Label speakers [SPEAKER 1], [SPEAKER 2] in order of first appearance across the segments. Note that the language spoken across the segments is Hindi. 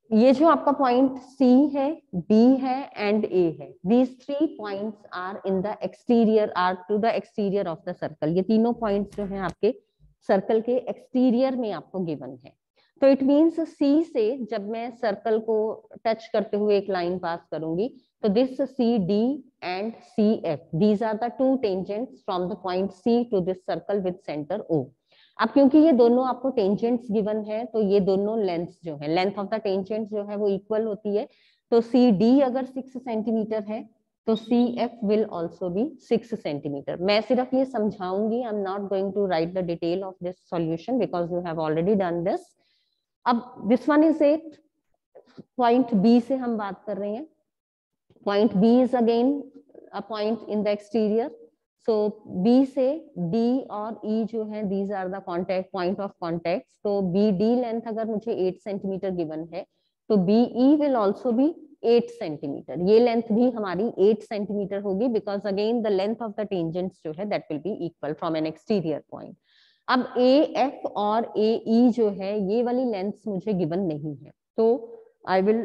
[SPEAKER 1] ये जो आपका पॉइंट सी है, बी है एंड ए है, these 3 points are in the exterior, are to the exterior of the circle. ये तीनों पॉइंट्स जो हैं आपके सर्कल के एक्सटीरियर में आपको गिवन है। तो इट मींस सी से जब मैं सर्कल को टच करते हुए एक लाइन पास करूंगी, तो this C D and C F, these are the 2 tangents from the point C to this circle with centre O. अब क्योंकि ये दोनों आपको टेंजेंट्स गिवन है, तो ये दोनों लेंथ्स जो है, लेंथ ऑफ द टेंजेंट्स जो है वो इक्वल होती है। तो सी डी अगर 6 सेंटीमीटर है, तो C F will also be 6 centimetre. मैं सिर्फ ये समझाऊंगी, I am not going to write the detail of this solution because you have already done this. अब this one is it. Point B से हम बात कर रहे हैं। Point B is again a point in the exterior. So B से डी और ई जो है, these are the contact point of contact. तो बी डी लेंथ अगर मुझे 8 सेंटीमीटर गिवन है, तो B E will also be 8 centimetre. ये लेंथ भी हमारी 8 सेंटीमीटर होगी because again the length of the tangents जो है that will be equal from an exterior point. अब ए एफ और ए ई जो है, ये वाली लेंथ्स मुझे गिवन नहीं है, तो I will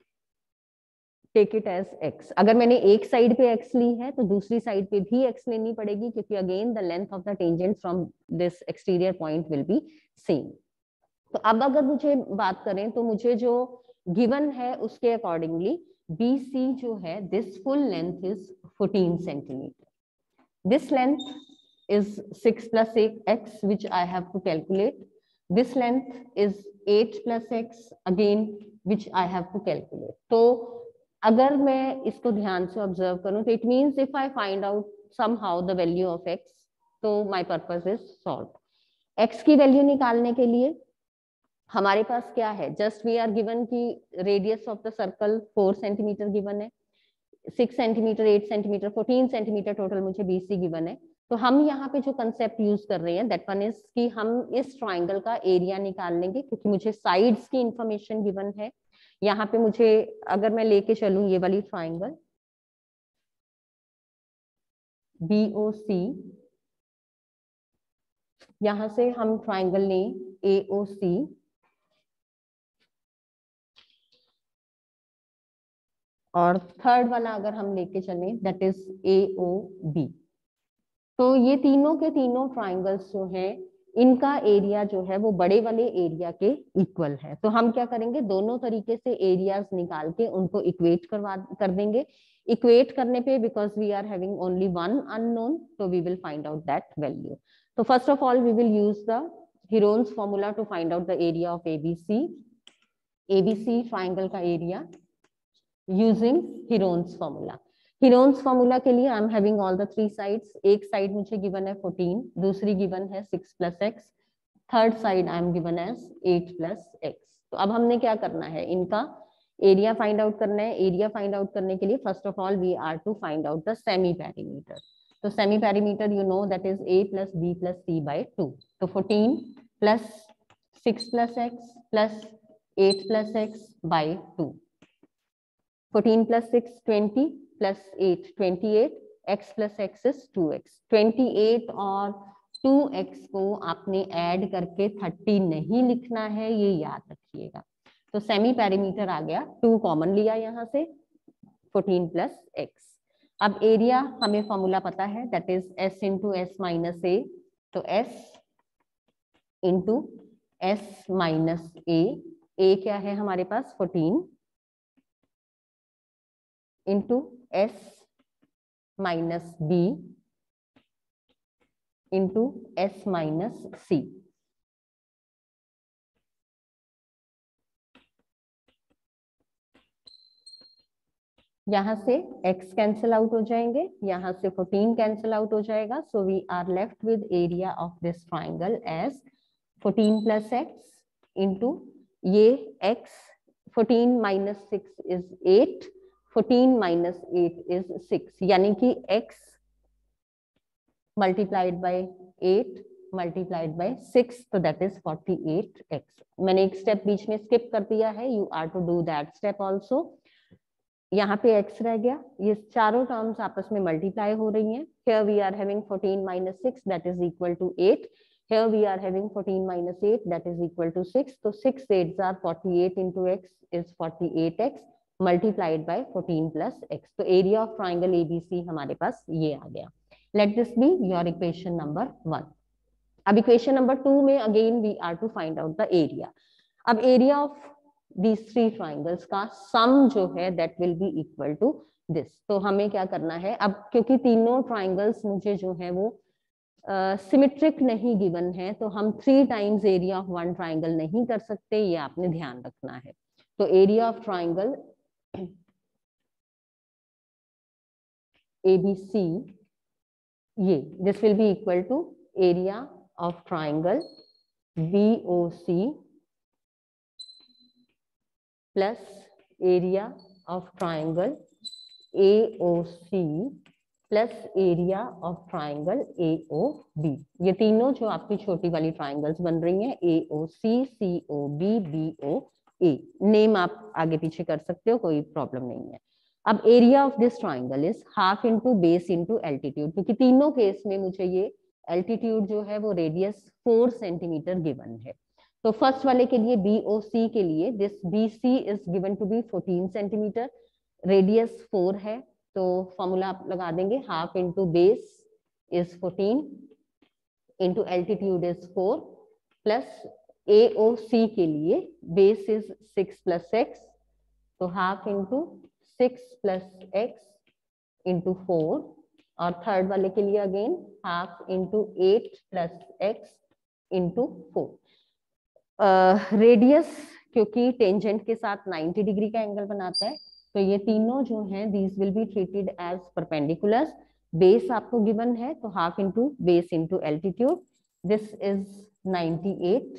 [SPEAKER 1] take it as x। अगर मैंने एक साइड पे x ली है, तो दूसरी साइड पे भी x लेनी पड़ेगी, क्योंकि again the length of the tangent from this exterior point will be same. तो अब अगर मुझे बात करें, तो मुझे जो गिवन है उसके अकॉर्डिंगली BC जो है, this full length is 14 centimetre. This length is 6 plus x which I have to calculate. This length is 8 plus x again which I have to calculate. तो अगर मैं इसको ध्यान से ऑब्जर्व करूं, तो it means if I find out somehow the value of x, तो my purpose is solve. x की वैल्यू निकालने के लिए हमारे पास क्या है, जस्ट वी आर गिवन की radius of the circle 4 centimetre given है, 6 सेंटीमीटर, 8 सेंटीमीटर, 14 सेंटीमीटर टोटल मुझे BC गिवन है। तो हम यहाँ पे जो कंसेप्ट यूज कर रहे हैं दैट वन इज कि हम इस ट्राइंगल का एरिया निकाल लेंगे, क्योंकि मुझे साइड्स की इंफॉर्मेशन गिवन है। यहाँ पे मुझे, अगर मैं लेके चलूं ये वाली ट्राइंगल BOC, यहां से हम ट्राइंगल लें AOC, और थर्ड वाला अगर हम लेके चलें दैट इज AOB। तो ये तीनों के तीनों ट्राइंगल्स जो हैं, इनका एरिया जो है वो बड़े वाले एरिया के इक्वल है। तो हम क्या करेंगे, दोनों तरीके से एरियाज निकाल के उनको इक्वेट कर देंगे। इक्वेट करने पे, because we are having only one unknown, तो we will find out that value. तो first of all we will use the Heron's formula to find out the area of ABC. ABC triangle का area using Heron's formula। Heron's formula के लिए I am having all the 3 sides. एक साइड मुझे गिवन है 14, दूसरी गिवन है 6 plus x, third side I am given as 8 plus x। तो अब हमने क्या करना है, इनका एरिया फाइंड आउट करना है। एरिया फाइंड आउट करने के लिए first of all we are to find out the semi perimeter. तो semi perimeter you know that is a plus b plus c by 2। तो 14 plus 6 plus x plus 8 plus x by 2। 14 plus 6 20 plus 8 28, x plus x is 2x। 28 और 2x को आपने ऐड करके 30 नहीं लिखना है, ये याद रखिएगा। तो सेमी पेरीमीटर आ गया, 2 कॉमन लिया यहाँ से, 14 plus x। अब एरिया हमें फॉर्मूला पता है, that is s into s minus a. तो s into s minus a क्या है हमारे पास 14 into s minus b into s minus c. यहां से x कैंसिल आउट हो जाएंगे, यहां से 14 कैंसिल आउट हो जाएगा। So we are left with area of this triangle as 14 plus x into ये x, 14 minus 6 is 8, 14 minus 8 is 6, यानी कि x multiplied by 8 multiplied by 6, तो दैट इज 48x। मैंने एक स्टेप बीच में स्किप कर दिया है, you are to do that step also. यहाँ पे x रह गया, ये चारों टर्म्स आपस में मल्टीप्लाई हो रही हैं। Here we are having 14 minus 6 that is equal to 8, Here we are having 14 minus 8, that is equal to 6. So 6 8s are 48 into x is 48x multiplied by 14 plus x. तो area of triangle ABC हमारे पास ये आ गया. Let this be your equation number 1. अब equation number 2 में again we are to find out the area. अब area of these three triangles का sum जो है that will be equal to this. तो हमें क्या करना है अब, क्योंकि तीनों triangles मुझे जो है वो सिमेट्रिक नहीं गिवन है, तो हम 3 times area of one triangle नहीं कर सकते, ये आपने ध्यान रखना है. तो एरिया ऑफ ट्राइंगल ABC ये this will be equal to area of triangle BOC plus area of triangle AOC plus area of triangle AOB. ये तीनों जो आपकी छोटी वाली ट्राइंगल्स बन रही हैं AOC, COB, BOA. नेम आप आगे पीछे कर सकते हो, कोई प्रॉब्लम नहीं है. अब area of this triangle is half into base into altitude, क्योंकि तीनों केस में मुझे ये एल्टीट्यूड जो है वो रेडियस 4 सेंटीमीटर गिवन है. तो फर्स्ट वाले के लिए BOC के लिए this BC is given to be 14 centimetre, radius 4 है, तो फॉर्मूला आप लगा देंगे half into base is 14 into altitude is 4 plus AOC के लिए बेस इज 6 प्लस एक्स, तो half into 6 plus x into 4, और थर्ड वाले के लिए again half into 8 plus x into 4. Radius क्योंकि टेंजेंट के साथ 90 डिग्री का एंगल बनाता है, तो ये तीनों जो हैं these will be treated as perpendicular. Base आपको गिवन है, तो half into base into altitude, this is 98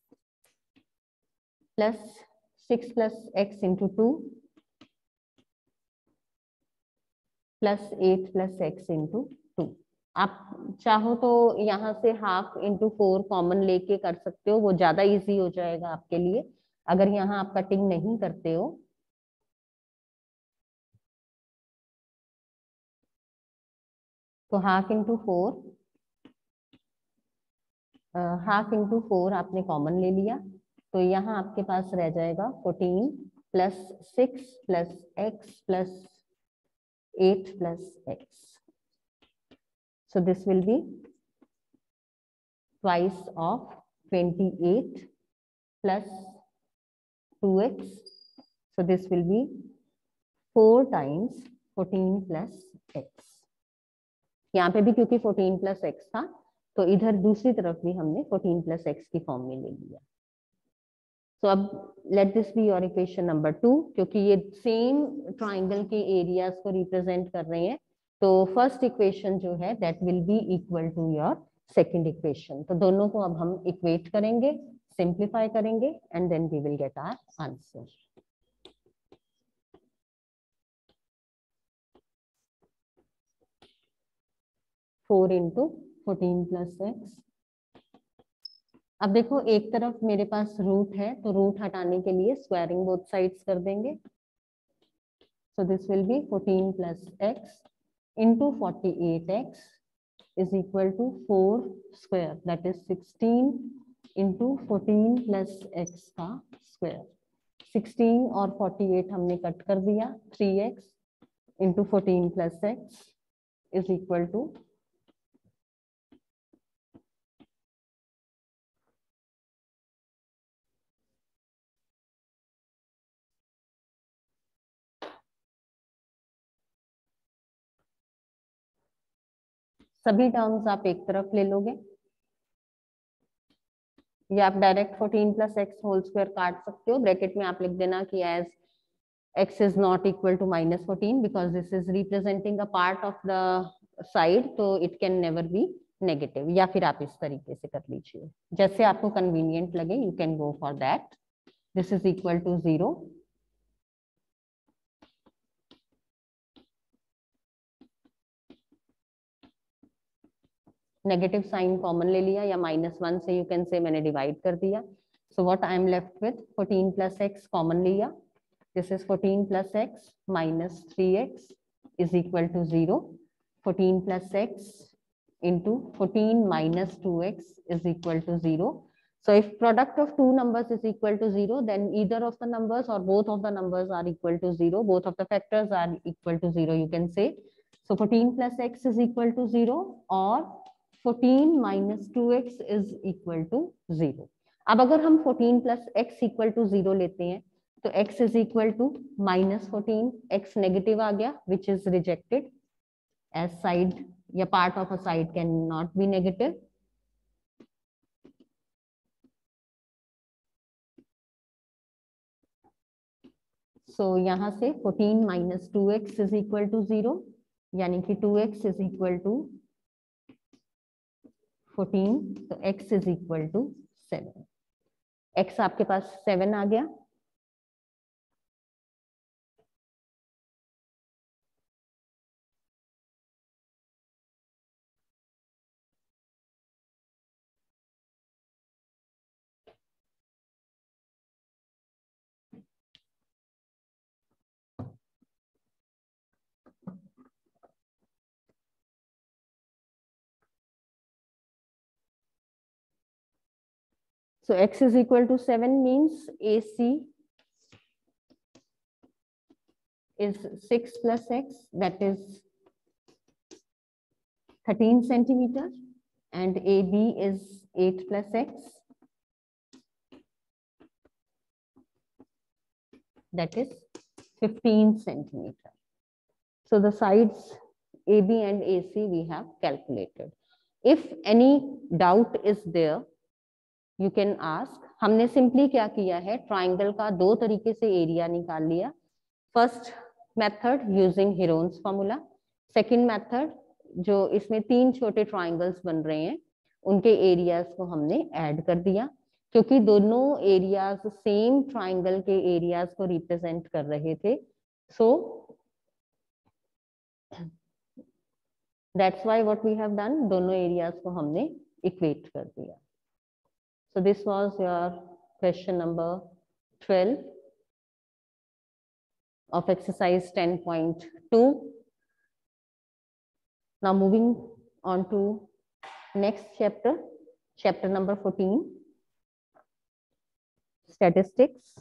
[SPEAKER 1] plus 6 plus x into 2 plus 8 plus x into 2. आप चाहो तो यहाँ से हाफ इंटू 4 कॉमन लेके कर सकते हो, वो ज्यादा इजी हो जाएगा आपके लिए. अगर यहाँ आप कटिंग नहीं करते हो तो हाफ इंटू 4 आपने कॉमन ले लिया, तो यहाँ आपके पास रह जाएगा 14 plus 6 plus x plus 8 plus x. So this will be twice of 28 plus 2x. So this will be 4 times 14 plus x. यहाँ पे भी क्योंकि 14 plus x था, तो इधर दूसरी तरफ भी हमने 14 plus x की फॉर्म में ले लिया. तो अब let this be your equation number 2, क्योंकि ये सेम ट्राइंगल के एरियाज को रिप्रेजेंट कर रहे हैं, तो फर्स्ट इक्वेशन जो है that will be equal to your second equation. तो दोनों को अब हम इक्वेट करेंगे, सिंप्लीफाई करेंगे, and then we will get our answer. Four into 14 plus x. अब देखो एक तरफ मेरे पास रूट है, तो रूट हटाने के लिए स्क्वायरिंग बोथ साइड्स कर देंगे. So this will be 14 plus x into 48x is equal to 4 square, that is 16 into 14 plus x का square. 16 और 48 हमने कट कर दिया, 3x into 14 plus x is equal to सभी टर्म्स आप एक तरफ ले लोगे, या आप direct 14 plus x whole square काट सकते हो. ब्रैकेट में आप लिख देना कि as x is not equal to minus 14 because this is representing a part of the side, तो it can never be negative. या फिर आप इस तरीके से कर लीजिए, जैसे आपको कन्वीनियंट लगे, you can go for that. This is equal to 0. Negative sign common ले लिया, या -1 से यू कैन से मैंने डिवाइड कर दिया. So what I am left with 14 plus x common लिया, this is 14 plus x minus 3x is equal to 0. 14 plus x into 14 minus 2x is equal to 0. So if product of two numbers is equal to 0, then either of the numbers or both of the numbers are equal to 0. Both of the factors are equal to 0, you can say. So 14 plus x is equal to 0 or 14 minus 2x is equal to 0. अब अगर हम 14 plus x equal to 0 लेते हैं तो x is equal to minus 14, x negative आ गया, which is rejected as side या part of a side cannot be negative. So यहाँ से 14 minus 2x is equal to 0, यानी कि 2x is equal to 14, तो x is equal to 7. x आपके पास 7 आ गया. So x is equal to 7 means AC is 6 plus x, that is 13 centimeter, and AB is 8 plus x, that is 15 centimeter. So the sides AB and AC we have calculated. If any doubt is there, you can ask. हमने सिंपली क्या किया है, ट्राइंगल का दो तरीके से एरिया निकाल लिया. First method using Heron's formula, second method जो इसमें तीन छोटे ट्राइंगल्स बन रहे हैं उनके एरियाज को हमने ऐड कर दिया, क्योंकि दोनों एरियाज सेम ट्राइंगल के एरियाज को रिप्रेजेंट कर रहे थे. So that's why what we have done, दोनों एरियाज को हमने इक्वेट कर दिया. So this was your question number 12 of exercise 10.2. Now moving on to next chapter, chapter number 14, statistics.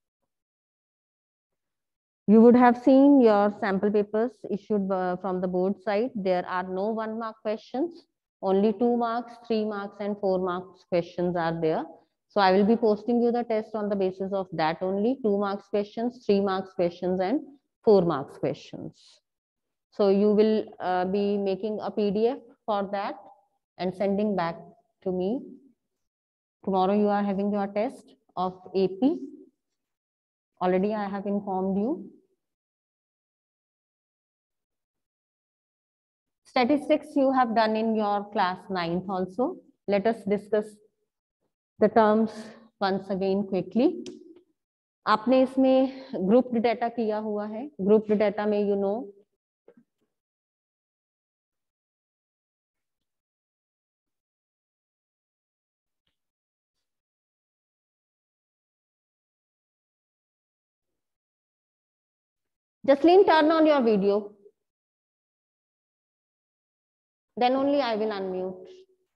[SPEAKER 1] You would have seen your sample papers issued from the board side. There are no 1 mark questions. Only 2 marks, 3 marks and 4 marks questions are there. So I will be posting you the test on the basis of that only. 2 marks questions, 3 marks questions and 4 marks questions. So you will be making a PDF for that and sending back to me. Tomorrow you are having your test of AP. Already I have informed you. Statistics you have done in your class 9th also. Let us discuss the terms once again quickly. आपने इसमें ग्रुप्ड डाटा किया हुआ है. ग्रुप्ड डाटा में you know Jasleen, turn on your video. Then only I will unmute.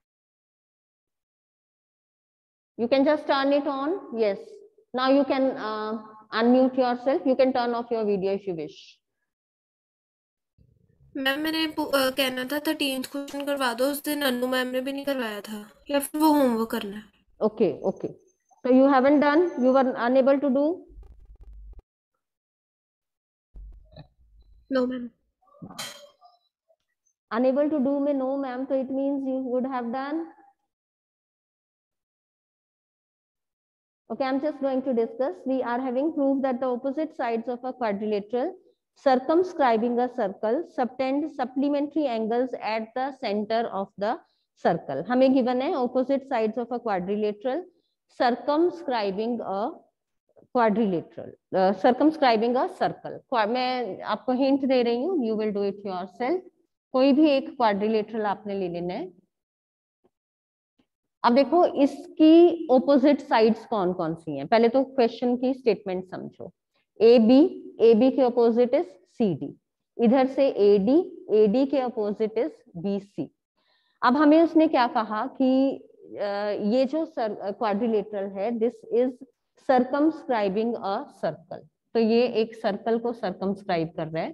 [SPEAKER 1] You can just turn it on. Yes. Now you can unmute yourself. You can turn off your video if you wish.
[SPEAKER 2] Ma'am मैंने कहना था 13th क्वेश्चन करवा दो. उस दिन अनु मैम ने भी नहीं करवाया था, या फिर वो होमवर्क करना है.
[SPEAKER 1] Okay, okay. So you haven't done, you were unable to do?
[SPEAKER 2] No ma'am.
[SPEAKER 1] Unable to do में no ma'am, so it means you would have done. Okay, I'm just going to discuss. We are having proof that the opposite sides of a quadrilateral circumscribing a circle subtend supplementary angles at the center of the circle. हमें given है opposite sides of a quadrilateral circumscribing a quadrilateral, circumscribing a circle. मैं आपको hint दे रही हूँ, you will do it yourself. कोई भी एक quadrilateral आपने ले लेना है. अब देखो इसकी opposite sides कौन कौन सी हैं. पहले तो क्वेश्चन की स्टेटमेंट समझो. AB के opposite is CD. इधर से AD के opposite is BC. अब हमें उसने क्या कहा कि ये जो क्वाड्रिलेटरल है, this is circumscribing a circle, तो ये एक सर्कल को सर्कमस्क्राइब कर रहा है।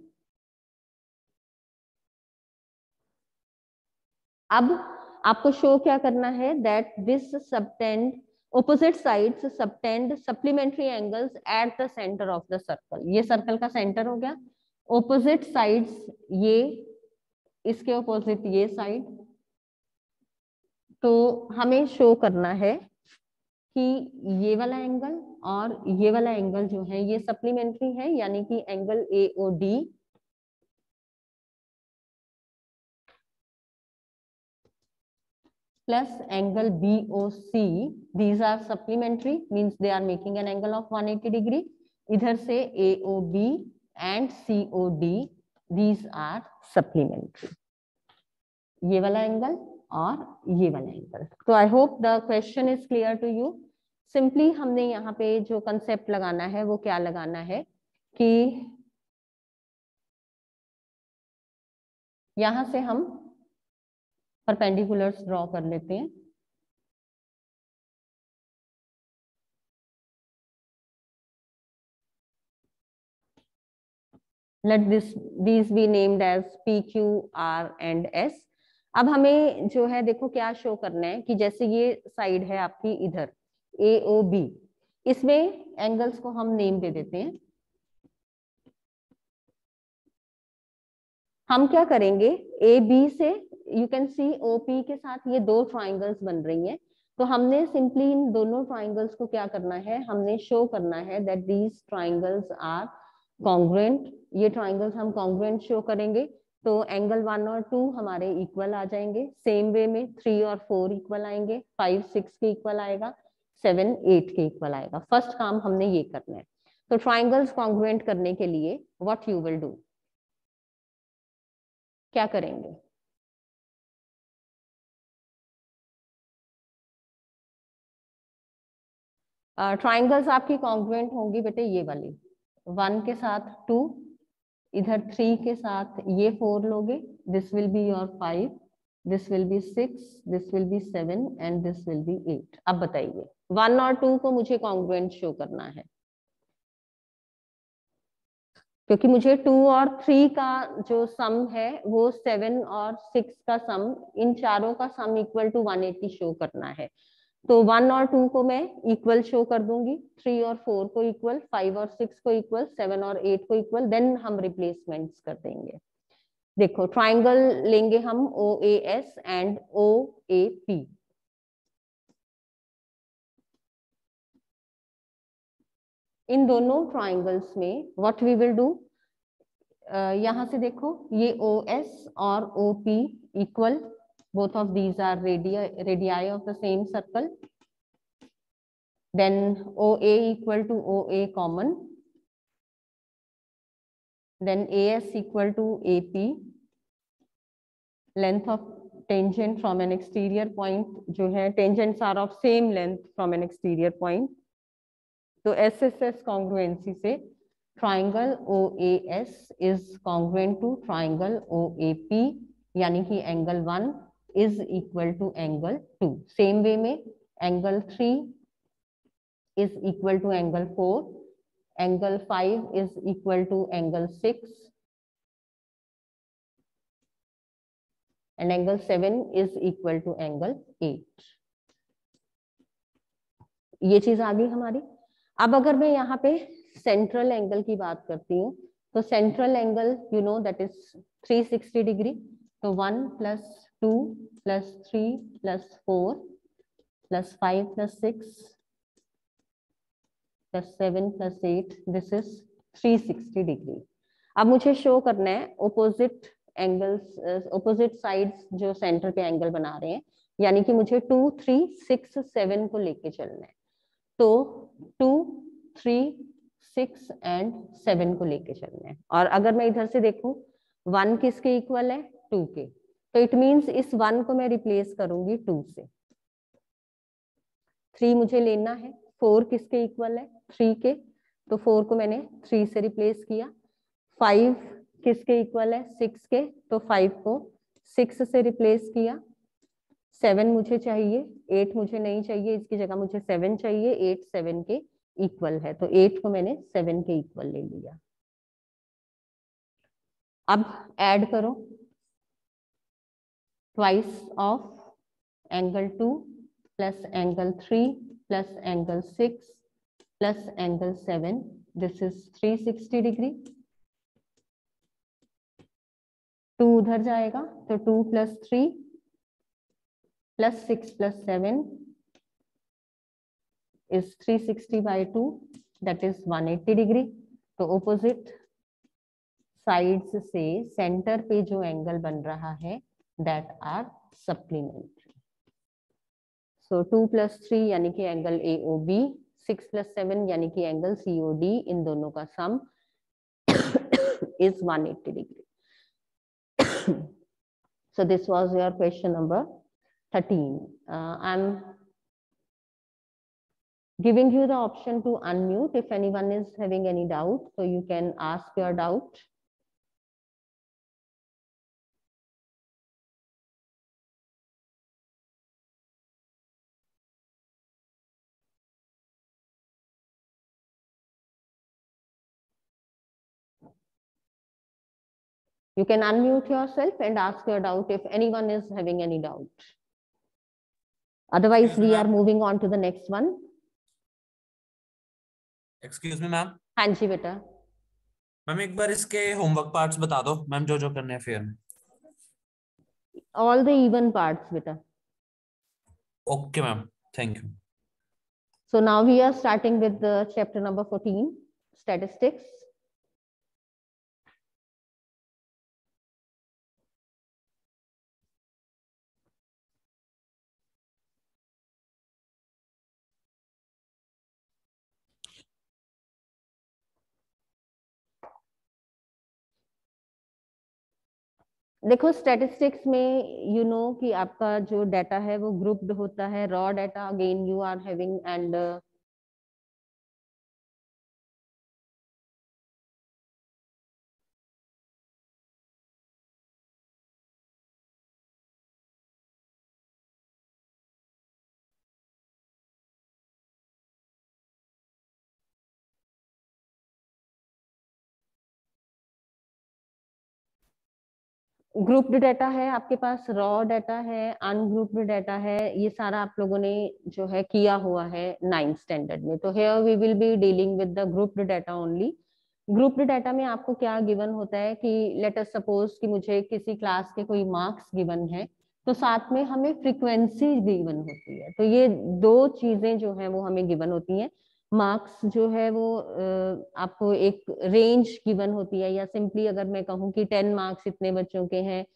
[SPEAKER 1] अब आपको शो क्या करना है, that this subtend opposite sides subtend supplementary angles at the center of the circle। ये सर्कल का सेंटर हो गया, opposite sides ये, इसके opposite ये साइड, तो हमें शो करना है कि ये वाला एंगल और ये वाला एंगल जो है ये सप्लीमेंट्री है, यानी कि angle AOD plus angle BOC, these are supplementary, means they are making an angle of 180 degree। इधर से AOB and COD, these are supplementary, ये वाला एंगल और ये वाला एंगल। तो I hope the question is clear to you. Simply हमने यहाँ पे जो कंसेप्ट लगाना है वो क्या लगाना है कि यहां से हम परपेंडिकुलर्स ड्रॉ कर लेते हैं। Let these be named as P, Q, R and S। अब हमें जो है देखो क्या शो करना है कि जैसे ये साइड है आपकी इधर AOB, इसमें एंगल्स को हम नेम दे देते हैं। हम क्या करेंगे, AB से यू कैन सी OP के साथ ये दो ट्राइंगल्स बन रही हैं, तो हमने सिंपली इन दोनों ट्राइंगल्स को क्या करना है, हमने शो करना है that these triangles are congruent. ये ट्राइंगल्स हम कॉन्ग्रुएंट शो करेंगे, तो एंगल 1 और 2 हमारे इक्वल आ जाएंगे। सेम वे में 3 और 4 इक्वल आएंगे, 5 6 के इक्वल आएगा, 7 8 के इक्वल आएगा। फर्स्ट काम हमने ये करना है। तो ट्राइंगल्स कॉन्ग्रुएंट करने के लिए व्हाट यू विल डू, क्या करेंगे, ट्राइंगल्स आपकी कॉन्ग्रुएंट होंगी बेटे ये वाली, 1 के साथ 2, इधर 3 के साथ ये 4 लोगे, this will be your 5, this will be 6, this will be 7 and this will be 8। अब बताइए 1 और 2 को मुझे कॉन्ग्रुएंट शो करना है, क्योंकि मुझे 2 और 3 का जो सम है वो 7 और 6 का सम, इन चारों का सम इक्वल टू 180 शो करना है। तो 1 और 2 को मैं इक्वल शो कर दूंगी, 3 और 4 को इक्वल, 5 और 6 को इक्वल, 7 और 8 को इक्वल, देन हम रिप्लेसमेंट्स कर देंगे। देखो ट्राइंगल लेंगे हम OAS एंड OAP। इन दोनों ट्राइंगल्स में व्हाट वी विल डू, यहां से देखो ये OS और OP equal, both of these are radii of the same circle, then OA equal to OA common, then AS equal to AP, length of tangent from an exterior point जो है, tangents are of same length from an exterior point, तो SSS congruency से triangle OAS is congruent to triangle OAP, यानी कि angle 1 is equal to angle 2। same way में angle 3 is equal to angle 4, angle 5 is equal to angle 6 and angle 7 is equal to angle 8। ये चीज आ गई हमारी। अब अगर मैं यहाँ पे सेंट्रल एंगल की बात करती हूँ, तो central angle you know that is 360 degree. तो 1 + 2 + 3 + 4 + 5 + 6 + 7 + 8, दिस इज 360 डिग्री। अब मुझे शो करना है ऑपोजिट एंगल्स, ऑपोजिट साइड्स जो सेंटर पे एंगल बना रहे हैं, यानी कि मुझे 2 3 6 7 को लेके चलना है। तो 2 3 6 एंड 7 को लेके चलना है। और अगर मैं इधर से देखूं 1 किसके इक्वल है, 2 के, तो इट मींस इस 1 को मैं रिप्लेस करूंगी 2 से। 3 मुझे लेना है, 4 किसके इक्वल है, 3 के, तो 4 को मैंने 3 से रिप्लेस किया। 5 किसके इक्वल है, 6 के, तो 5 को 6 से रिप्लेस किया। 7 मुझे चाहिए, 8 मुझे नहीं चाहिए, इसकी जगह मुझे 7 चाहिए, 8 7 के इक्वल है, तो 8 को मैंने 7 के इक्वल ले लिया। अब ऐड करो, twice of angle 2 plus angle 3 plus angle 6 plus angle 7, this is 360 degree. 2 उधर जाएगा तो 2 plus 3 plus 6 plus 7 is 360 by 2, that is 180 degree. तो ऑपोजिट साइड्स से सेंटर पे जो एंगल बन रहा है that are supplementary. So 2 plus 3 यानी कि एंगल AOB, 6 प्लस 7 यानी कि एंगल COD, इन दोनों का sum is 180 degree. So this was your question number 13. I'm giving you the option to unmute if anyone is having any doubt, so you can ask your doubt. You can unmute yourself and ask your doubt if anyone is having any doubt. Otherwise, we are moving on to the next one.
[SPEAKER 3] Excuse me, ma'am.
[SPEAKER 1] हाँ जी बेटा।
[SPEAKER 3] मैम एक बार इसके होमवर्क पार्ट्स बता दो मैम, जो जो करने हैं फिर।
[SPEAKER 1] All the even parts बेटा।
[SPEAKER 3] Okay ma'am, thank you.
[SPEAKER 1] So now we are starting with the chapter number 14, statistics. देखो स्टैटिस्टिक्स में यू नो कि आपका जो डाटा है वो ग्रुप्ड होता है, raw data again you are having and grouped data है आपके पास, रॉ डाटा है, अनग्रुप्ड डाटा है, ये सारा आप लोगों ने जो है किया हुआ है 9th स्टैंडर्ड में। तो here we will be dealing with the grouped data only. Grouped data में आपको क्या गिवन होता है कि लेट अस सपोज कि मुझे किसी क्लास के कोई मार्क्स गिवन है, तो साथ में हमें फ्रीक्वेंसी गिवन होती है। तो ये दो चीजें जो है वो हमें गिवन होती हैं। मार्क्स जो है वो आपको एक रेंज गिवन होती है, या सिंपली अगर मैं कहूँ कि 10 मार्क्स इतने बच्चों के हैं,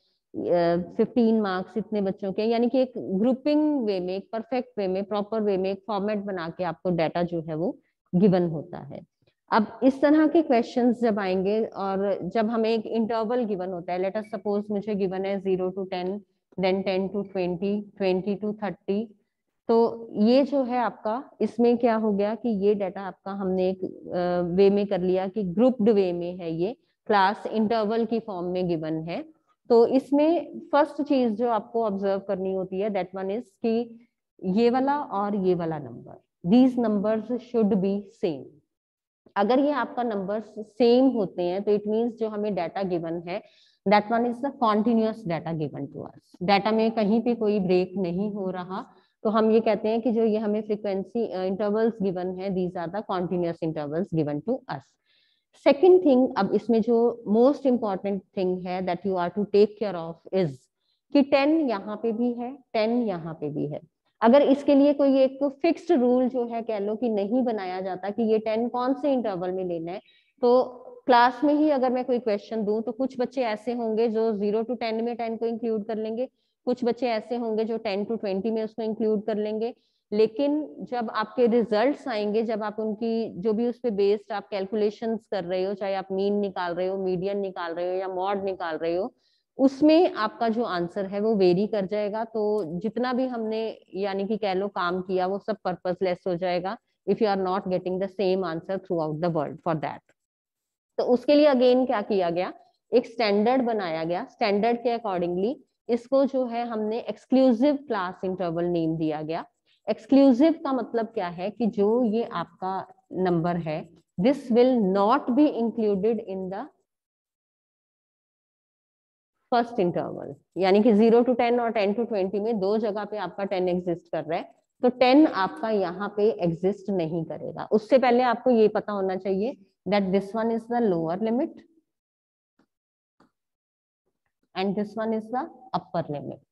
[SPEAKER 1] 15 मार्क्स इतने बच्चों के, यानी कि एक ग्रुपिंग वे में, एक परफेक्ट वे में, प्रॉपर वे में एक फॉर्मेट बना के आपको डाटा जो है वो गिवन होता है। अब इस तरह के क्वेश्चंस जब आएंगे और जब हमें एक इंटरवल गिवन होता है, लेट अस सपोज मुझे गिवन है 0 to 10, देन 10 to 20, 20 to 30, तो ये जो है आपका, इसमें क्या हो गया कि ये डाटा आपका हमने एक वे में कर लिया कि ग्रुप्ड वे में है, ये क्लास इंटरवल की फॉर्म में गिवन है। तो इसमें फर्स्ट चीज जो आपको ऑब्जर्व करनी होती है दैट वन इज कि ये वाला और ये वाला number, these numbers should be same. अगर ये आपका नंबर्स सेम होते हैं तो इट मीन्स जो हमें डाटा गिवन है that one is the continuous data given to us. Data में कहीं पे कोई ब्रेक नहीं हो रहा, तो हम ये कहते हैं कि जो ये हमें फ्रीक्वेंसी इंटरवल्स गिवन है, these are the continuous intervals given to us. Second thing, अब इसमें जो मोस्ट इंपॉर्टेंट थिंग है that you are to take care of is कि 10 यहाँ पे भी है, 10 यहाँ पे भी है। अगर इसके लिए कोई एक फिक्स्ड रूल जो है कह लो कि नहीं बनाया जाता कि ये 10 कौन से इंटरवल में लेना है, तो क्लास में ही अगर मैं कोई क्वेश्चन दूं तो कुछ बच्चे ऐसे होंगे जो 0 to 10 में 10 को इंक्लूड कर लेंगे, कुछ बच्चे ऐसे होंगे जो 10 to 20 में उसको इंक्लूड कर लेंगे। लेकिन जब आपके रिजल्ट्स आएंगे, जब आप उनकी जो भी उस पे बेस्ड आप कैलकुलेशंस कर रहे हो, चाहे आप मीन निकाल रहे हो, मीडियन निकाल रहे हो या मॉड निकाल रहे हो, उसमें आपका जो आंसर है वो वेरी कर जाएगा। तो जितना भी हमने यानी कि कह लो काम किया वो सब पर्पसलेस हो जाएगा if you are not getting the same answer throughout the world for that. तो उसके लिए अगेन क्या किया गया, एक स्टैंडर्ड बनाया गया। स्टैंडर्ड के अकॉर्डिंगली इसको जो है हमने एक्सक्लूसिव क्लास इंटरवल नेम दिया गया। एक्सक्लूसिव का मतलब क्या है कि जो ये आपका नंबर है, this will not be included in the first interval, यानी कि 0 to 10 और 10 to 20 में दो जगह पे आपका 10 एग्जिस्ट कर रहा है, तो 10 आपका यहाँ पे एग्जिस्ट नहीं करेगा। उससे पहले आपको ये पता होना चाहिए that this one is the lower limit and this one is the upper limit.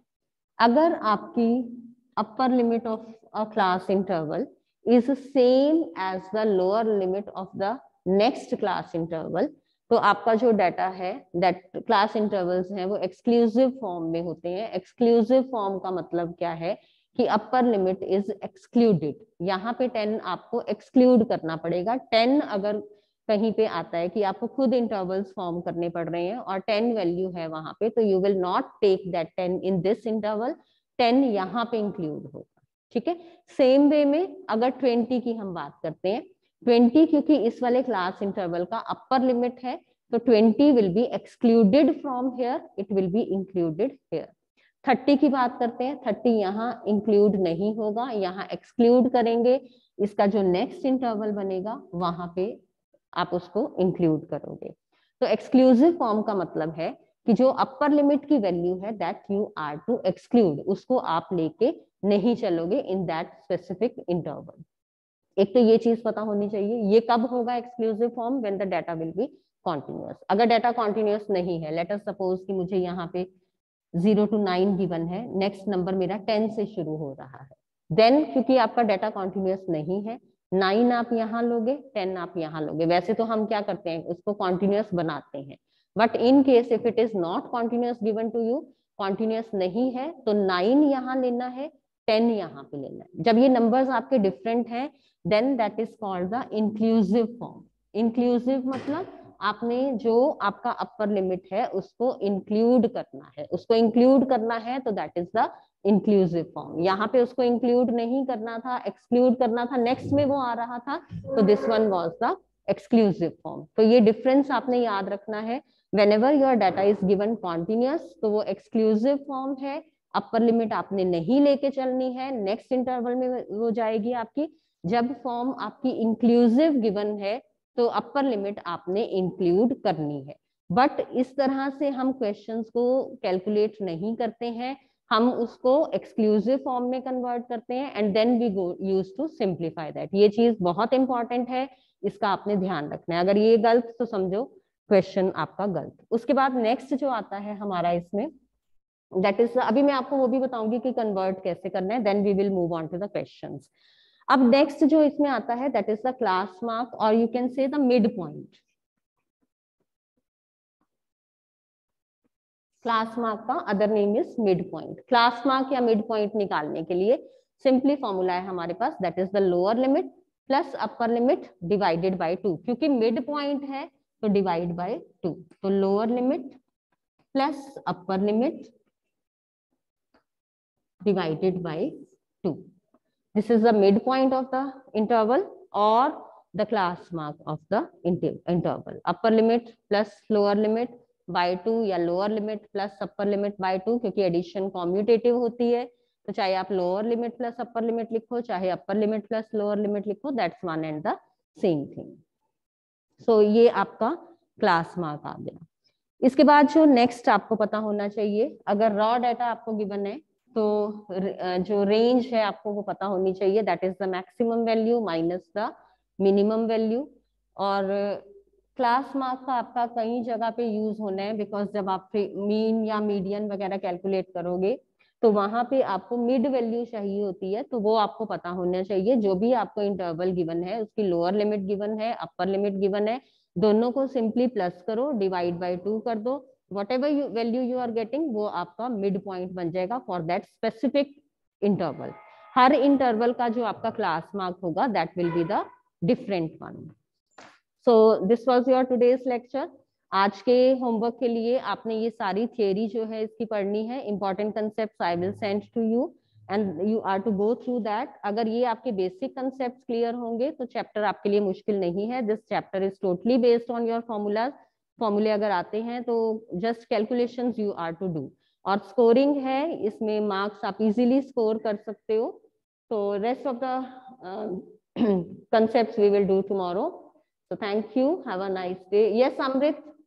[SPEAKER 1] अगर आपकी upper limit of a class interval is same as the lower limit of the next class interval, तो आपका जो डाटा है, दैट क्लास इंटरवल्स हैं, वो एक्सक्लूसिव फॉर्म में होते हैं। एक्सक्लूसिव फॉर्म का मतलब क्या है कि अपर लिमिट इज एक्सक्लूडेड। यहाँ पे 10 आपको एक्सक्लूड करना पड़ेगा। 10 अगर कहीं पे आता है कि आपको खुद इंटरवल्स फॉर्म करने पड़ रहे हैं और 10 वैल्यू है वहां पे, तो you will not take that 10 in this interval, 10 यहाँ पे इंक्लूड होगा। ठीक है, सेम वे में अगर 20 की हम बात करते हैं, 20 क्योंकि इस वाले क्लास इंटरवल का अपर लिमिट है, तो 20 will be excluded from here, it will be included here. 30 की बात करते हैं, 30 यहाँ इंक्लूड नहीं होगा, यहाँ एक्सक्लूड करेंगे। इसका जो नेक्स्ट इंटरवल बनेगा वहां पे आप उसको इंक्लूड करोगे। तो एक्सक्लूसिव फॉर्म का मतलब है कि जो अपर लिमिट की वैल्यू है that you are to exclude, उसको आप लेके नहीं चलोगे इन दैट स्पेसिफिक इंटरवल। एक तो ये चीज पता होनी चाहिए। ये कब होगा exclusive form? When the data will be continuous. अगर डाटा कॉन्टिन्यूअस नहीं है, लेट अस सपोज कि मुझे यहाँ पे 0 to 9 गिवन है, नेक्स्ट नंबर मेरा 10 से शुरू हो रहा है, देन क्योंकि आपका डाटा कॉन्टिन्यूअस नहीं है, 9 आप यहाँ लोगे, 10 आप यहाँ लोगे। वैसे तो हम क्या करते हैं, उसको कॉन्टिन्यूअस बनाते हैं, but in case if it is not continuous given to you, continuous नहीं है, तो 9 यहाँ लेना है, 10 यहाँ पे लेना है। जब ये नंबर्स आपके डिफरेंट हैं, then that is called the inclusive form. Inclusive मतलब आपने जो आपका अपर लिमिट है उसको इंक्लूड करना है, उसको इंक्लूड करना है, तो that is the inclusive form. यहाँ पे उसको इंक्लूड नहीं करना था, एक्सक्लूड करना था, नेक्स्ट में वो आ रहा था, तो this one was the exclusive form. तो ये डिफरेंस आपने याद रखना है। whenever your data is given continuous, तो वो एक्सक्लूसिव फॉर्म है, अपर लिमिट आपने नहीं लेके चलनी है, नेक्स्ट इंटरवल में वो जाएगी आपकी। जब फॉर्म आपकी इंक्लूसिव गिवन है, तो अपर लिमिट आपने इंक्लूड करनी है। बट इस तरह से हम क्वेश्चंस को कैलकुलेट नहीं करते हैं, हम उसको एक्सक्लूसिव फॉर्म में कन्वर्ट करते हैं and then we go use to simplify that. ये चीज बहुत इंपॉर्टेंट है, इसका आपने ध्यान रखना है। अगर ये गलत तो समझो क्वेश्चन आपका गलत। उसके बाद नेक्स्ट जो आता है हमारा इसमें, दैट इज, अभी मैं आपको वो भी बताऊंगी कि कन्वर्ट कैसे करना है, then we will move on to the questions. अब नेक्स्ट जो इसमें आता है that is the class mark, और you can say the mid point. Class mark का other name is mid point. Class mark या मिड पॉइंट निकालने के लिए सिंपली फॉर्मूला है हमारे पास, that is the lower limit plus upper limit divided by 2। क्योंकि मिड पॉइंट है तो डिवाइड बाय 2, तो lower limit plus upper limit divided by 2। This is the midpoint of the interval or the class mark of the interval. Upper limit plus lower limit by 2 या lower limit plus upper limit by 2, क्योंकि एडिशन कॉम्यूटेटिव होती है, तो चाहे आप lower limit plus upper limit लिखो, चाहे upper limit plus lower limit लिखो, that's one and the same thing. So ये आपका क्लास मार्क आ गया। इसके बाद जो नेक्स्ट आपको पता होना चाहिए, अगर रॉ डाटा आपको गिवन है तो जो रेंज है आपको वो पता होनी चाहिए, that is the maximum value minus the minimum value. और क्लास मार्क का आपका कई जगह पे यूज होना है, बिकॉज जब आप मीन या मीडियन वगैरह कैलकुलेट करोगे तो वहां पे आपको मिड वैल्यू चाहिए होती है, तो वो आपको पता होना चाहिए। जो भी आपको इंटरवल गिवन है उसकी लोअर लिमिट गिवन है, अपर लिमिट गिवन है, दोनों को सिंपली प्लस करो, डिवाइड बाय 2 कर दो, whatever value you are getting वो आपका मिड पॉइंट बन जाएगा फॉर दैट स्पेसिफिक इंटरवल। हर इंटरवल का जो आपका क्लास मार्क होगा that will be the different one. So this was your today's lecture. आज के होमवर्क के लिए आपने ये सारी थियरी जो है इसकी पढ़नी है, important concepts I will send to you and you are to go through that. अगर ये आपके बेसिक कंसेप्ट्स क्लियर होंगे तो चैप्टर आपके लिए मुश्किल नहीं है। This chapter is totally based on your formulas. फॉर्मूले अगर आते हैं तो just calculations you are to do, और स्कोरिंग है, इसमें मार्क्स आप इजीली स्कोर कर सकते हो। तो rest of the concepts we will do tomorrow. So thank you. Have a nice day. Yes, Amrit.